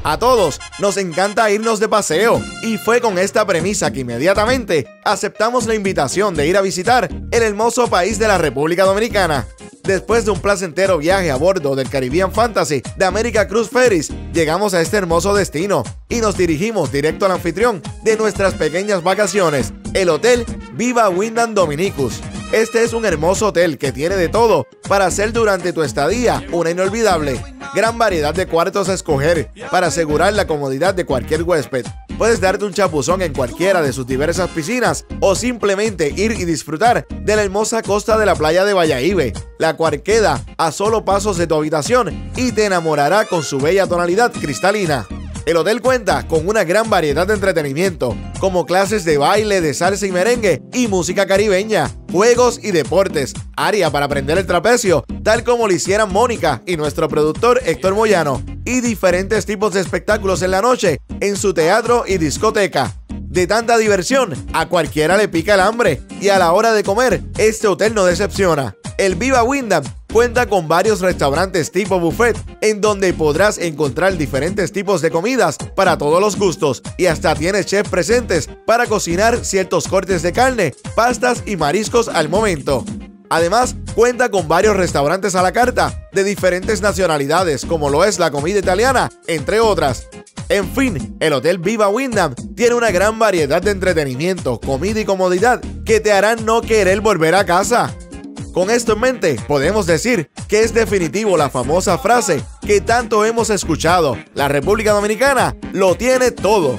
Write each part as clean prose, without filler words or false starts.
A todos nos encanta irnos de paseo y fue con esta premisa que inmediatamente aceptamos la invitación de ir a visitar el hermoso país de la República Dominicana. Después de un placentero viaje a bordo del Caribbean Fantasy de America Cruise Ferries, llegamos a este hermoso destino y nos dirigimos directo al anfitrión de nuestras pequeñas vacaciones, el Hotel Viva Wyndham Dominicus. Este es un hermoso hotel que tiene de todo para hacer durante tu estadía una inolvidable. Gran variedad de cuartos a escoger para asegurar la comodidad de cualquier huésped. Puedes darte un chapuzón en cualquiera de sus diversas piscinas o simplemente ir y disfrutar de la hermosa costa de la playa de Bayahíbe, la cual queda a solo pasos de tu habitación y te enamorará con su bella tonalidad cristalina. El hotel cuenta con una gran variedad de entretenimiento, como clases de baile, de salsa y merengue y música caribeña, juegos y deportes, área para aprender el trapecio, tal como lo hicieran Mónica y nuestro productor Héctor Moyano, y diferentes tipos de espectáculos en la noche en su teatro y discoteca. De tanta diversión, a cualquiera le pica el hambre y a la hora de comer, este hotel no decepciona. El Viva Wyndham cuenta con varios restaurantes tipo buffet en donde podrás encontrar diferentes tipos de comidas para todos los gustos y hasta tienes chefs presentes para cocinar ciertos cortes de carne, pastas y mariscos al momento. Además, cuenta con varios restaurantes a la carta de diferentes nacionalidades, como lo es la comida italiana, entre otras. En fin, el Hotel Viva Wyndham tiene una gran variedad de entretenimiento, comida y comodidad que te harán no querer volver a casa. Con esto en mente, podemos decir que es definitivo la famosa frase que tanto hemos escuchado: la República Dominicana lo tiene todo.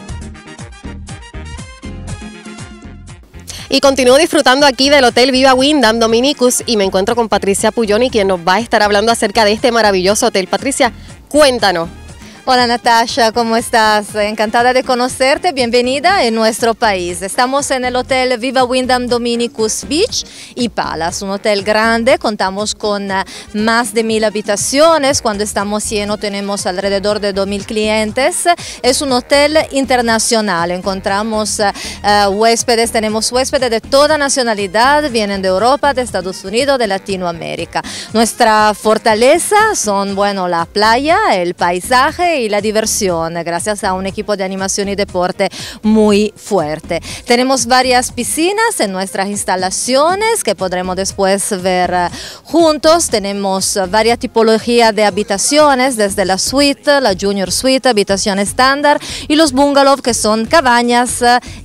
Y continúo disfrutando aquí del Hotel Viva Wyndham Dominicus y me encuentro con Patricia Puglioni, quien nos va a estar hablando acerca de este maravilloso hotel. Patricia, cuéntanos. Hola Natasha, ¿cómo estás? Encantada de conocerte, bienvenida en nuestro país. Estamos en el Hotel Viva Wyndham Dominicus Beach y Palace, un hotel grande, contamos con más de 1000 habitaciones, cuando estamos llenos tenemos alrededor de 2000 clientes. Es un hotel internacional, encontramos huéspedes, tenemos huéspedes de toda nacionalidad, vienen de Europa, de Estados Unidos, de Latinoamérica. Nuestra fortaleza son, bueno, la playa, el paisaje y la diversión, gracias a un equipo de animación y deporte muy fuerte. Tenemos varias piscinas en nuestras instalaciones que podremos después ver juntos. Tenemos varias tipologías de habitaciones, desde la suite, la junior suite, habitación estándar y los bungalows, que son cabañas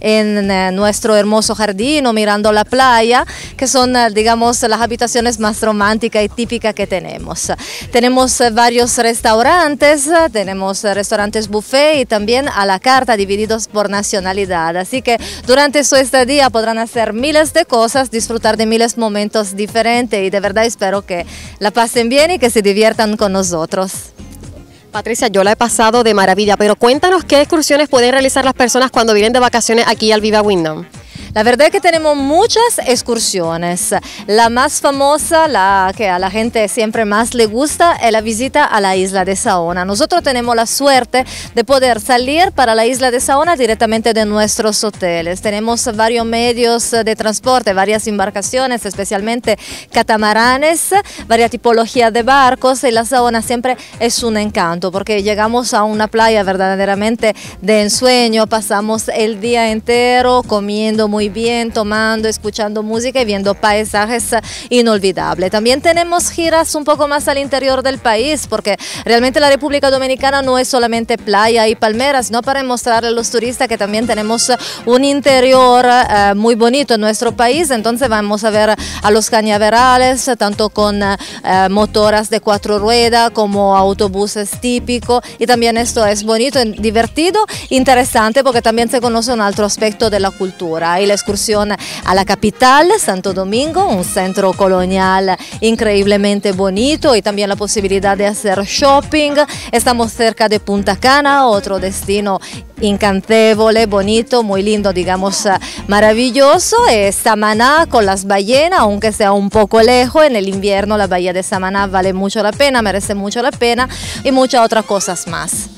en nuestro hermoso jardín o mirando la playa, que son, digamos, las habitaciones más románticas y típicas que tenemos. Tenemos varios restaurantes, tenemos restaurantes buffet y también a la carta divididos por nacionalidad, así que durante su estadía podrán hacer miles de cosas, disfrutar de miles de momentos diferentes y de verdad espero que la pasen bien y que se diviertan con nosotros. Patricia, yo la he pasado de maravilla, pero cuéntanos qué excursiones pueden realizar las personas cuando vienen de vacaciones aquí al Viva Wyndham. La verdad es que tenemos muchas excursiones. La más famosa, la que a la gente siempre más le gusta, es la visita a la isla de Saona. Nosotros tenemos la suerte de poder salir para la isla de Saona directamente de nuestros hoteles. Tenemos varios medios de transporte, varias embarcaciones, especialmente catamaranes, varias tipologías de barcos, y la Saona siempre es un encanto porque llegamos a una playa verdaderamente de ensueño, pasamos el día entero comiendo muy bien, tomando, escuchando música y viendo paisajes inolvidables. También tenemos giras un poco más al interior del país, porque realmente la República Dominicana no es solamente playa y palmeras, sino para mostrarle a los turistas que también tenemos un interior muy bonito en nuestro país. Entonces vamos a ver a los cañaverales, tanto con motoras de 4 ruedas como autobuses típicos, y también esto es bonito, divertido, interesante, porque también se conoce un otro aspecto de la cultura. Y la excursión a la capital, Santo Domingo, un centro colonial increíblemente bonito y también la posibilidad de hacer shopping. Estamos cerca de Punta Cana, otro destino incantable, bonito, muy lindo, digamos, maravilloso. Samaná con las ballenas, aunque sea un poco lejos, en el invierno la bahía de Samaná vale mucho la pena, merece mucho la pena, y muchas otras cosas más.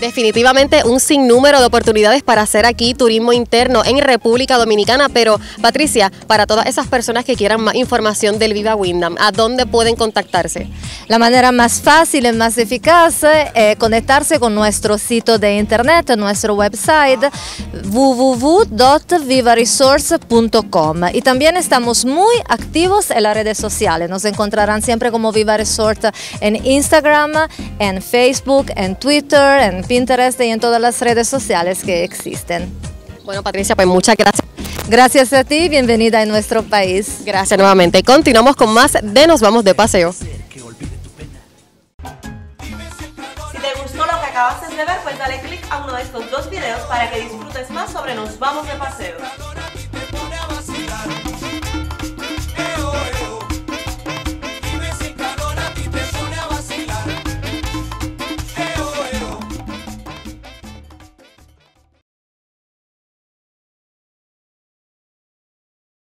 Definitivamente un sinnúmero de oportunidades para hacer aquí turismo interno en República Dominicana, pero Patricia, para todas esas personas que quieran más información del Viva Windham, ¿a dónde pueden contactarse? La manera más fácil y más eficaz es conectarse con nuestro sitio de internet, nuestro website www.vivaresorts.com, y también estamos muy activos en las redes sociales. Nos encontrarán siempre como Viva Resort en Instagram, en Facebook, en Twitter, en Pinterest y en todas las redes sociales que existen. Bueno, Patricia, pues muchas gracias. Gracias a ti, bienvenida a nuestro país. Gracias nuevamente. Continuamos con más de Nos Vamos de Paseo. Si te gustó lo que acabaste de ver, pues dale click a uno de estos dos videos para que disfrutes más sobre Nos Vamos de Paseo.